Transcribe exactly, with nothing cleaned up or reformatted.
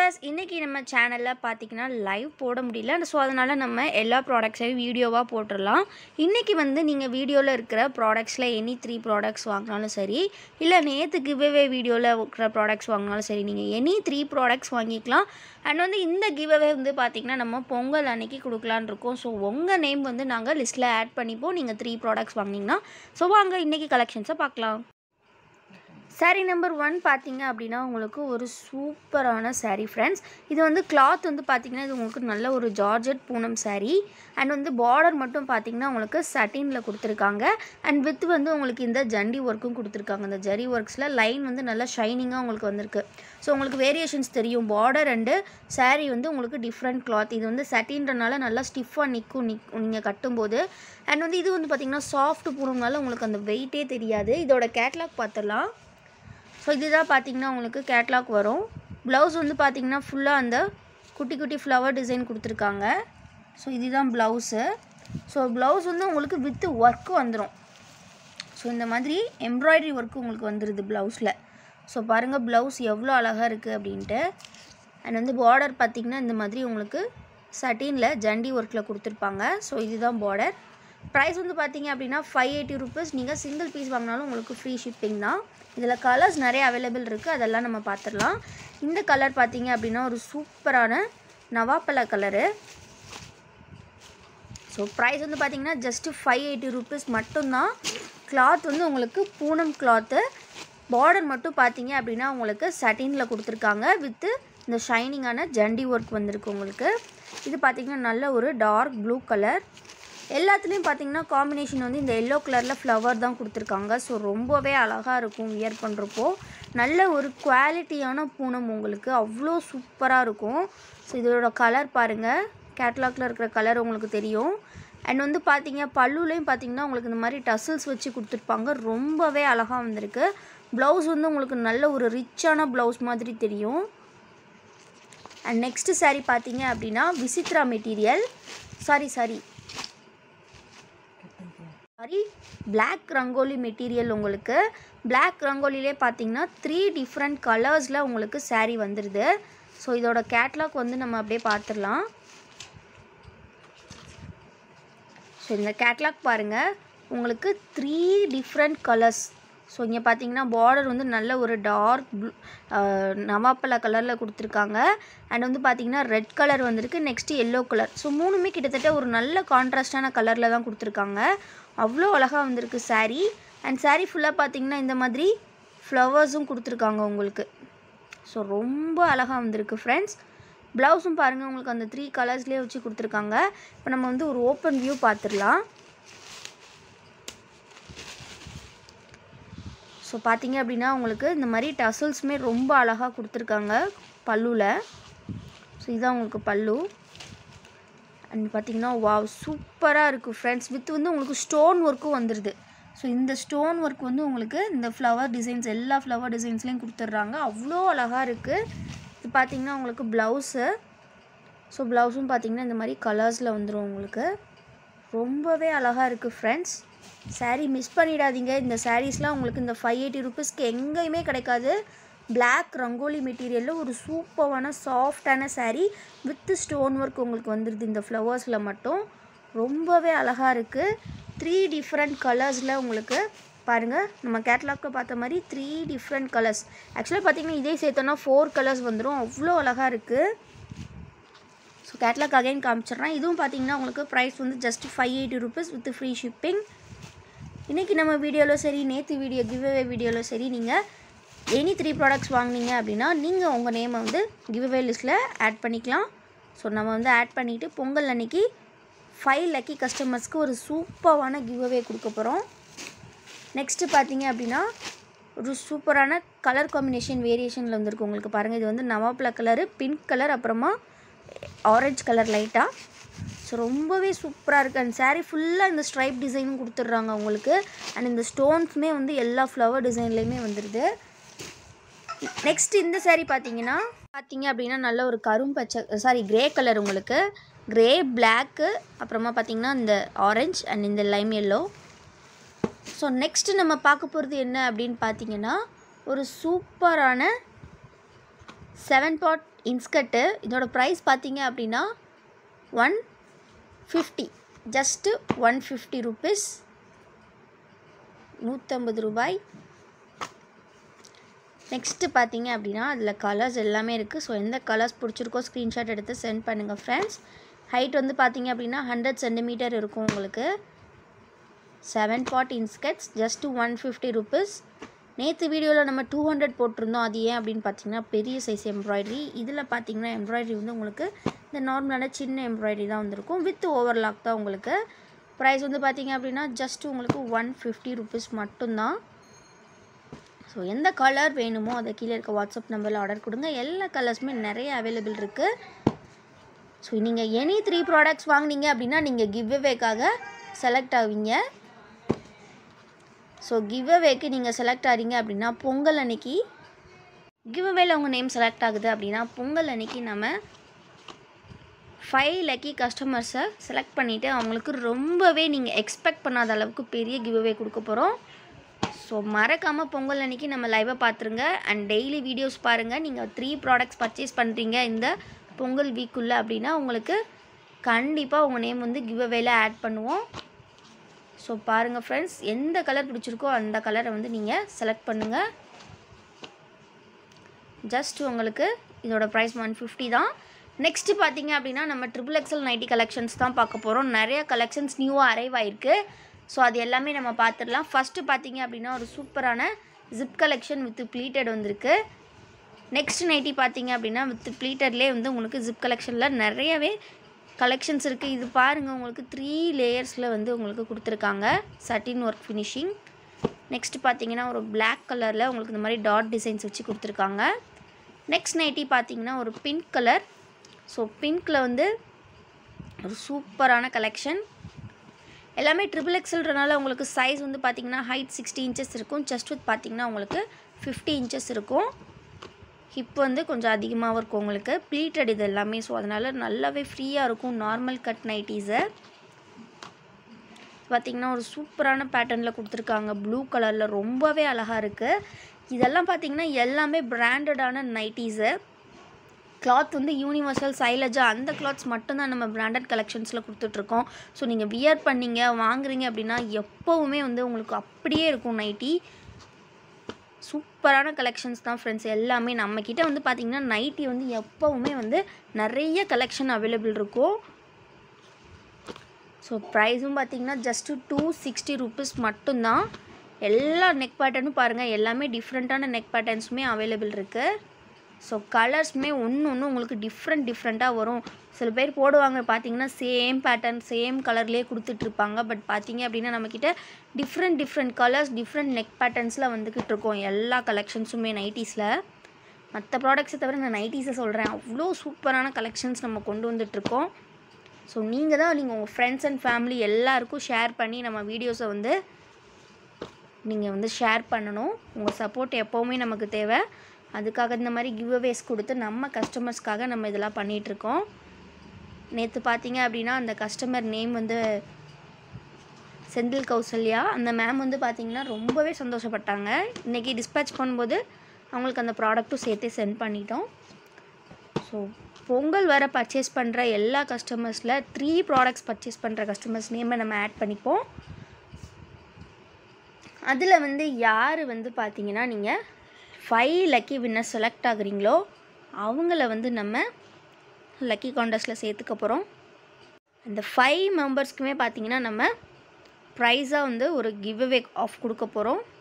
Viewers, இன்னைக்கு நம்ம சேனல்ல பார்த்தீங்கன்னா லைவ் போட முடியல. ஸோ அதனால நம்ம எல்லா ப்ராடக்ட்ஸையும் வீடியோவாக போட்டுடலாம். இன்றைக்கி வந்து நீங்கள் வீடியோவில் இருக்கிற ப்ராடக்ட்ஸில் எனி த்ரீ ப்ராடக்ட்ஸ் வாங்கினாலும் சரி, இல்லை நேற்று கிவ்அவே வீடியோவில் இருக்கிற ப்ராடக்ட்ஸ் வாங்கினாலும் சரி, நீங்கள் எனி த்ரீ ப்ராடக்ட்ஸ் வாங்கிக்கலாம். அண்ட் வந்து இந்த கிவ்அவே வந்து பார்த்திங்கன்னா நம்ம பொங்கல் அன்னைக்கு கொடுக்கலான்னு இருக்கோம். ஸோ உங்கள் நேம் வந்து நாங்கள் லிஸ்ட்டில் ஆட் பண்ணிப்போம் நீங்கள் த்ரீ ப்ராடக்ட்ஸ் வாங்கினீங்கன்னா. ஸோ வாங்க இன்றைக்கி கலெக்ஷன்ஸை பார்க்கலாம். சாரீ நம்பர் ஒன் பார்த்தீங்க அப்படின்னா உங்களுக்கு ஒரு சூப்பரான சாரீ ஃப்ரெண்ட்ஸ். இது வந்து கிளாத் வந்து பார்த்திங்கன்னா இது உங்களுக்கு நல்ல ஒரு ஜார்ஜெட் பூனம் சாரீ. அண்ட் வந்து பார்டர் மட்டும் பார்த்திங்கன்னா உங்களுக்கு சட்டினில் கொடுத்துருக்காங்க. அண்ட் வித் வந்து உங்களுக்கு இந்த ஜண்டி ஒர்க்கும் கொடுத்துருக்காங்க. இந்த ஜரி ஒர்க்ஸில் லைன் வந்து நல்லா ஷைனிங்காக உங்களுக்கு வந்திருக்கு. ஸோ உங்களுக்கு வேரியேஷன்ஸ் தெரியும். பார்டர் அண்டு சாரீ வந்து உங்களுக்கு டிஃப்ரெண்ட் கிளாத். இது வந்து சட்டின்றனால நல்லா ஸ்டிஃபாக நிற்கும் நிக் நீங்கள் கட்டும்போது. அண்ட் வந்து இது வந்து பார்த்திங்கன்னா சாஃப்ட் பூனம்னால உங்களுக்கு அந்த வெயிட்டே தெரியாது. இதோட கேட்லாக் பார்த்துடலாம். ஸோ இதுதான் பார்த்திங்கன்னா உங்களுக்கு கேட்லாக் வரும். ப்ளவுஸ் வந்து பார்த்திங்கன்னா ஃபுல்லாக அந்த குட்டி குட்டி ஃப்ளவர் டிசைன் கொடுத்துருக்காங்க. ஸோ இதுதான் ப்ளவுஸு. ஸோ ப்ளவுஸ் வந்து உங்களுக்கு வித்து ஒர்க்கு வந்துடும். ஸோ இந்த மாதிரி எம்ப்ராய்டரி ஒர்க்கு உங்களுக்கு வந்துடுது ப்ளவுஸில். ஸோ பாருங்கள் ப்ளவுஸ் எவ்வளோ அழகாக இருக்குது அப்படின்ட்டு. அண்ட் வந்து பார்டர் பார்த்திங்கன்னா இந்த மாதிரி உங்களுக்கு சட்டினில் ஜண்டி ஒர்க்கில் கொடுத்துருப்பாங்க. ஸோ இதுதான் பார்டர். ப்ரைஸ் வந்து பார்த்திங்க அப்படின்னா ஃபைவ் எயிட்டி ருபீஸ். நீங்கள் சிங்கிள் பீஸ் வாங்கினாலும் உங்களுக்கு ஃப்ரீ ஷிப்பிங் தான். இதில் கலர்ஸ் நிறைய அவைலபிள் இருக்குது, அதெல்லாம் நம்ம பார்த்துடலாம். இந்த கலர் பார்த்திங்க அப்படின்னா ஒரு சூப்பரான நவாப்பழ கலரு. ஸோ ப்ரைஸ் வந்து பார்த்திங்கன்னா ஜஸ்ட்டு ஃபைவ் எயிட்டி ருபீஸ் மட்டும்தான். கிளாத் வந்து உங்களுக்கு பூனம் கிளாத்து. பார்டர் மட்டும் பார்த்திங்க அப்படின்னா உங்களுக்கு சட்டினில் கொடுத்துருக்காங்க. வித்து இந்த ஷைனிங்கான ஜண்டி ஒர்க் வந்திருக்கு உங்களுக்கு. இது பார்த்திங்கன்னா நல்ல ஒரு டார்க் ப்ளூ கலர். எல்லாத்துலேயும் பார்த்திங்கன்னா காம்பினேஷன் வந்து இந்த எல்லோ கலரில் ஃப்ளவர் தான் கொடுத்துருக்காங்க. ஸோ ரொம்பவே அழகாக இருக்கும் வியர் பண்ணுறப்போ. நல்ல ஒரு குவாலிட்டியான பூனம் உங்களுக்கு அவ்வளோ சூப்பராக இருக்கும். ஸோ இதோட கலர் பாருங்கள், கேட்லாகில் இருக்கிற கலர் உங்களுக்கு தெரியும். அண்ட் வந்து பார்த்திங்க பல்லுலேயும் பார்த்திங்கன்னா உங்களுக்கு இந்த மாதிரி டசில்ஸ் வச்சு கொடுத்துருப்பாங்க. ரொம்பவே அழகாக வந்திருக்கு. ப்ளவுஸ் வந்து உங்களுக்கு நல்ல ஒரு ரிச்சான ப்ளவுஸ் மாதிரி தெரியும். அண்ட் நெக்ஸ்ட்டு சாரீ பார்த்திங்க அப்படின்னா Vichitra material sorry sorry sorry black Rangoli material. உங்களுக்கு பிளாக் ரங்கோலிலே பார்த்தீங்கன்னா த்ரீ டிஃப்ரெண்ட் கலர்ஸில் உங்களுக்கு சாரீ வந்துடுது. ஸோ இதோட கேட்லாக் வந்து நம்ம அப்படியே பார்த்துடலாம். ஸோ இந்த கேட்லாக் பாருங்கள், உங்களுக்கு த்ரீ டிஃப்ரெண்ட் கலர்ஸ். ஸோ இங்கே பார்த்தீங்கன்னா பார்டர் வந்து நல்ல ஒரு டார்க் ப்ளூ நவாப்பழ கலரில் கொடுத்துருக்காங்க. அண்ட் வந்து பார்த்திங்கன்னா ரெட் கலர் வந்திருக்கு. Next yellow colour. ஸோ மூணுமே கிட்டத்தட்ட ஒரு நல்ல கான்ட்ராஸ்டான கலரில் தான் கொடுத்துருக்காங்க. அவ்வளோ அழகாக வந்திருக்கு சாரீ. அண்ட் சாரீ ஃபுல்லாக பார்த்திங்கன்னா இந்த மாதிரி ஃப்ளவர்ஸும் கொடுத்துருக்காங்க உங்களுக்கு. ஸோ ரொம்ப அழகாக வந்திருக்கு ஃப்ரெண்ட்ஸ். ப்ளவுஸும் பாருங்கள் உங்களுக்கு அந்த த்ரீ கலர்ஸ்லேயே வச்சு கொடுத்துருக்காங்க. இப்போ நம்ம வந்து ஒரு ஓப்பன் வியூ பார்த்துடலாம். ஸோ பார்த்திங்க அப்படின்னா உங்களுக்கு இந்த மாதிரி டசல்ஸுமே ரொம்ப அழகாக கொடுத்துருக்காங்க பல்லுவில். ஸோ இதுதான் உங்களுக்கு பல்லு. அண்ட் பார்த்திங்கன்னா வாவ் சூப்பராக இருக்குது ஃப்ரெண்ட்ஸ். வித் வந்து உங்களுக்கு ஸ்டோன் ஒர்க்கும் வந்துடுது. ஸோ இந்த ஸ்டோன் ஒர்க் வந்து உங்களுக்கு இந்த ஃப்ளவர் டிசைன்ஸ் எல்லா ஃப்ளவர் டிசைன்ஸ்லேயும் கொடுத்துட்றாங்க. அவ்வளோ அழகாக இருக்குது. இது பார்த்திங்கன்னா உங்களுக்கு ப்ளவுஸு. ஸோ ப்ளவுஸும் பார்த்திங்கன்னா இந்த மாதிரி கலர்ஸில் வந்துடும் உங்களுக்கு. ரொம்பவே அழகாக இருக்குது ஃப்ரெண்ட்ஸ். சாரீ மிஸ் பண்ணிடாதீங்க. இந்த சாரீஸ்லாம் உங்களுக்கு இந்த ஃபைவ் எயிட்டி ருபீஸ்க்கு எங்கேயுமே கிடைக்காது. பிளாக் ரங்கோலி மெட்டீரியலில் ஒரு சூப்பரான சாஃப்டான சாரீ வித் ஸ்டோன் ஒர்க் உங்களுக்கு வந்துடுது இந்த ஃப்ளவர்ஸில் மட்டும். ரொம்பவே அழகாக இருக்குது. த்ரீ டிஃப்ரெண்ட் கலர்ஸில் உங்களுக்கு பாருங்கள், நம்ம கேட்லாக்கில் பார்த்த மாதிரி த்ரீ டிஃப்ரெண்ட் கலர்ஸ். ஆக்சுவலாக பார்த்திங்கன்னா இதே சேர்த்தோன்னா ஃபோர் கலர்ஸ் வந்துடும். அவ்வளோ அழகாக இருக்குது. ஸோ கேட்லாக் அகைன் காமிச்சிட்றேன். இதுவும் பார்த்திங்கன்னா உங்களுக்கு ப்ரைஸ் வந்து just five eighty rupees with free shipping. இன்றைக்கி நம்ம வீடியோவில் சரி, நேற்று வீடியோ கிவ்அவே வீடியோவில் சரி, நீங்கள் எனி த்ரீ ப்ராடக்ட்ஸ் வாங்கினீங்க அப்படின்னா நீங்கள் உங்கள் நேமை வந்து கிவ்அவே லிஸ்ட்டில் ஆட் பண்ணிக்கலாம். ஸோ நம்ம வந்து ஆட் பண்ணிவிட்டு பொங்கல் அன்றைக்கி ஃபைவ் லக்கி கஸ்டமர்ஸ்க்கு ஒரு சூப்பரான கிவ்அவே கொடுக்க போகிறோம். நெக்ஸ்ட்டு பார்த்தீங்க அப்படின்னா ஒரு சூப்பரான கலர் காம்பினேஷன் வேரியேஷனில் வந்துருக்கு உங்களுக்கு. பாருங்கள் இது வந்து நவாப்பழ கலரு, பிங்க் கலர், அப்புறமா ஆரஞ்சு கலர் லைட்டாக. ஸோ ரொம்பவே சூப்பராக இருக்குது. அண்ட் சாரீ ஃபுல்லாக இந்த ஸ்ட்ரைப் டிசைனும் கொடுத்துட்றாங்க உங்களுக்கு. அண்ட் இந்த ஸ்டோன்ஸுமே வந்து எல்லா ஃப்ளவர் டிசைன்லேயுமே வந்துடுது. நெக்ஸ்ட் இந்த சாரீ பார்த்தீங்கன்னா பார்த்தீங்க அப்படின்னா நல்ல ஒரு கரும்பச்சை சாரி கிரே கலர் உங்களுக்கு. கிரே, பிளாக்கு, அப்புறமா பார்த்திங்கன்னா இந்த ஆரஞ்ச் அண்ட் இந்த லைம் எல்லோ. ஸோ நெக்ஸ்ட்டு நம்ம பார்க்க போகிறது என்ன அப்படின்னு பார்த்தீங்கன்னா ஒரு சூப்பரான செவன் பாட் இன்ஸ்கர்ட்டு. இதோட ப்ரைஸ் பார்த்தீங்க அப்படின்னா one fifty, just one fifty rupees, நூற்றம்பது ரூபாய். நெக்ஸ்ட்டு பார்த்தீங்க அப்படின்னா அதில் கலர்ஸ் எல்லாமே இருக்குது. ஸோ எந்த கலர்ஸ் பிடிச்சிருக்கோ ஸ்க்ரீன்ஷாட் எடுத்து சென்ட் பண்ணுங்கள் ஃப்ரெண்ட்ஸ். ஹைட் வந்து பார்த்தீங்க அப்படின்னா ஹண்ட்ரட் சென்டிமீட்டர் இருக்கும் உங்களுக்கு. Seven part inskirts just one fifty rupees. நேற்று வீடியோவில் நம்ம டூ ஹண்ட்ரட் போட்டிருந்தோம். அது ஏன் அப்படின்னு பார்த்தீங்கன்னா பெரிய சைஸ் எம்ப்ராய்டரி. இதில் பார்த்தீங்கன்னா எம்ப்ராய்டரி வந்து உங்களுக்கு இந்த நார்மலான சின்ன எம்ப்ராய்டரி தான் வந்திருக்கும், வித் ஓவர்லாக் தான் உங்களுக்கு. ப்ரைஸ் வந்து பார்த்தீங்க அப்படின்னா ஜஸ்ட்டு உங்களுக்கு ஒன் ஃபிஃப்டி ருபீஸ் மட்டும்தான். ஸோ எந்த கலர் வேணுமோ அதை கீழே இருக்க வாட்ஸ்அப் நம்பரில் ஆர்டர் கொடுங்க. எல்லா கலர்ஸுமே நிறைய அவைலபிள் இருக்குது. ஸோ நீங்கள் எனி த்ரீ ப்ராடக்ட்ஸ் வாங்கினீங்க அப்படின்னா நீங்கள் கிவ்அவேக்காக செலக்ட் ஆவீங்க. ஸோ கிவ்அவேக்கு நீங்கள் செலக்ட் ஆகிறீங்க அப்படின்னா பொங்கல் அன்னைக்கு கிவ்அவேல உங்கள் நேம் செலக்ட் ஆகுது அப்படின்னா பொங்கல் அன்னைக்கு நம்ம ஃபைவ் லக்கி கஸ்டமர்ஸை செலக்ட் பண்ணிவிட்டு அவங்களுக்கு ரொம்பவே நீங்கள் எக்ஸ்பெக்ட் பண்ணாத அளவுக்கு பெரிய கிவ்அவே கொடுக்க போகிறோம். ஸோ மறக்காமல் பொங்கல் அன்றைக்கி நம்ம லைவை பார்த்துருங்க அண்ட் டெய்லி வீடியோஸ் பாருங்கள். நீங்கள் த்ரீ ப்ராடக்ட்ஸ் பர்ச்சேஸ் பண்ணுறீங்க இந்த பொங்கல் வீக்குள்ளே அப்படின்னா உங்களுக்கு கண்டிப்பாக உங்கள் நேம் வந்து கிவ்அவேல ஆட் பண்ணுவோம். ஸோ பாருங்கள் ஃப்ரெண்ட்ஸ், எந்த கலர் பிடிச்சிருக்கோ அந்த கலரை வந்து நீங்கள் செலக்ட் பண்ணுங்கள். ஜஸ்ட் உங்களுக்கு இதோட ப்ரைஸ் ஒன் ஃபிஃப்டி தான். நெக்ஸ்ட்டு பார்த்தீங்க அப்படின்னா நம்ம ட்ரிபிள் எக்ஸல் நைட்டி கலெக்ஷன்ஸ் தான் பார்க்க போகிறோம். நிறைய கலெக்ஷன்ஸ் நியூவாக அரைவ் ஆகிருக்கு. ஸோ அது எல்லாமே நம்ம பார்த்துடலாம். ஃபஸ்ட்டு பார்த்தீங்க அப்படின்னா ஒரு சூப்பரான ஜிப் கலெக்ஷன் வித் ப்ளீட்டட் வந்திருக்கு. நெக்ஸ்ட் நைட்டி பார்த்தீங்க அப்படின்னா வித் ப்ளீட்டட்லேயே வந்து உங்களுக்கு ஜிப் கலெக்ஷனில் நிறையவே கலெக்ஷன்ஸ் இருக்குது. இது பாருங்கள், உங்களுக்கு த்ரீ லேயர்ஸில் வந்து உங்களுக்கு கொடுத்துருக்காங்க சட்டின் ஒர்க் ஃபினிஷிங். நெக்ஸ்ட் பார்த்தீங்கன்னா ஒரு பிளாக் கலரில் உங்களுக்கு இந்த மாதிரி டாட் டிசைன்ஸ் வச்சு கொடுத்துருக்காங்க. நெக்ஸ்ட் நைட்டி பார்த்தீங்கன்னா ஒரு பிங்க் கலர். ஸோ பிங்க்கில் வந்து ஒரு சூப்பரான கலெக்ஷன். எல்லாமே ட்ரிபிள் எக்ஸல்ன்றனால உங்களுக்கு சைஸ் வந்து பார்த்திங்கன்னா ஹைட் சிக்ஸ்டி இன்ச்சஸ் இருக்கும். செஸ்ட் வித் பார்த்திங்கன்னா உங்களுக்கு ஃபிஃப்டி இன்ச்சஸ் இருக்கும். ஹிப் வந்து கொஞ்சம் அதிகமாகவும் இருக்கும் உங்களுக்கு. ப்ளீட்டட் இது எல்லாமே. ஸோ அதனால் நல்லாவே ஃப்ரீயாக இருக்கும் நார்மல் கட் நைட்டிஸை. பார்த்திங்கன்னா ஒரு சூப்பரான பேட்டர்னில் கொடுத்துருக்காங்க. ப்ளூ கலரில் ரொம்பவே அழகாக இருக்குது. இதெல்லாம் பார்த்திங்கன்னா எல்லாமே பிராண்டடான நைட்டிஸு. கிளாத் வந்து யூனிவர்சல் சைலஜா அந்த கிளாத்ஸ் மட்டும்தான் நம்ம பிராண்டட் கலெக்ஷன்ஸில் கொடுத்துட்ருக்கோம். ஸோ நீங்கள் வியர் பண்ணிங்க வாங்குறீங்க அப்படின்னா எப்போவுமே வந்து உங்களுக்கு அப்படியே இருக்கும் நைட்டி. சூப்பரான கலெக்ஷன்ஸ் தான் ஃப்ரெண்ட்ஸ் எல்லாமே. நம்மக்கிட்ட வந்து பார்த்திங்கன்னா நைட்டி வந்து எப்போவுமே வந்து நிறைய கலெக்ஷன் அவைலபிள் இருக்கும். ஸோ ப்ரைஸும் பார்த்திங்கன்னா ஜஸ்ட்டு டூ சிக்ஸ்டி ருபீஸ் மட்டும்தான். எல்லா நெக் பேட்டர்னும் பாருங்கள், எல்லாமே டிஃப்ரெண்ட்டான நெக் பேட்டர்ன்ஸுமே அவைலபிள் இருக்குது. ஸோ கலர்ஸுமே ஒன்று ஒன்று உங்களுக்கு டிஃப்ரெண்ட் டிஃப்ரெண்ட்டாக வரும். சில பேர் போடுவாங்க பார்த்திங்கன்னா சேம் பேட்டர்ன் சேம் கலர்லேயே கொடுத்துட்ருப்பாங்க. பட் பார்த்திங்க அப்படின்னா நம்மக்கிட்ட different different colours different neck பேட்டர்ன்ஸில் வந்துக்கிட்டு இருக்கோம் எல்லா கலெக்ஷன்ஸுமே நைட்டிஸில். மற்ற ப்ராடக்ட்ஸை தவிர நான் நைட்டிஸை சொல்கிறேன், அவ்வளோ சூப்பரான கலெக்ஷன்ஸ் நம்ம கொண்டு வந்துட்ருக்கோம். ஸோ நீங்கள் தான் நீங்கள் உங்கள் ஃப்ரெண்ட்ஸ் அண்ட் ஃபேமிலி எல்லாருக்கும் ஷேர் பண்ணி நம்ம வீடியோஸை வந்து நீங்கள் வந்து ஷேர் பண்ணணும். உங்கள் சப்போர்ட் எப்போவுமே நமக்கு தேவை. அதுக்காக இந்த மாதிரி கிவ்அவேஸ் கொடுத்து நம்ம கஸ்டமர்ஸ்க்காக நம்ம இதெல்லாம் பண்ணிகிட்ருக்கோம். நேற்று பார்த்தீங்க அப்படின்னா அந்த கஸ்டமர் நேம் வந்து செந்தில் கௌசல்யா. அந்த மேம் வந்து பார்த்திங்கன்னா ரொம்பவே சந்தோஷப்பட்டாங்க. இன்றைக்கி டிஸ்பேச் பண்ணும்போது அவங்களுக்கு அந்த ப்ராடக்ட்டும் சேர்த்து சென்ட் பண்ணிட்டோம். ஸோ பொங்கல் வர பர்ச்சேஸ் பண்ணுற எல்லா கஸ்டமர்ஸில் த்ரீ ப்ராடக்ட்ஸ் பர்ச்சேஸ் பண்ணுற கஸ்டமர்ஸ் நேமை நம்ம ஆட் பண்ணிப்போம். அதில் வந்து யார் வந்து பார்த்திங்கன்னா நீங்கள் ஃபைவ் லக்கி வின்னர் செலக்ட் ஆகுறீங்களோ அவங்கள வந்து நம்ம லக்கி கான்டெஸ்ட்டில் சேர்த்துக்க போகிறோம். அந்த ஃபைவ் மெம்பர்ஸ்க்குமே பார்த்திங்கன்னா நம்ம ப்ரைஸாக வந்து ஒரு கிவ்அவே ஆஃப் கொடுக்க போகிறோம்.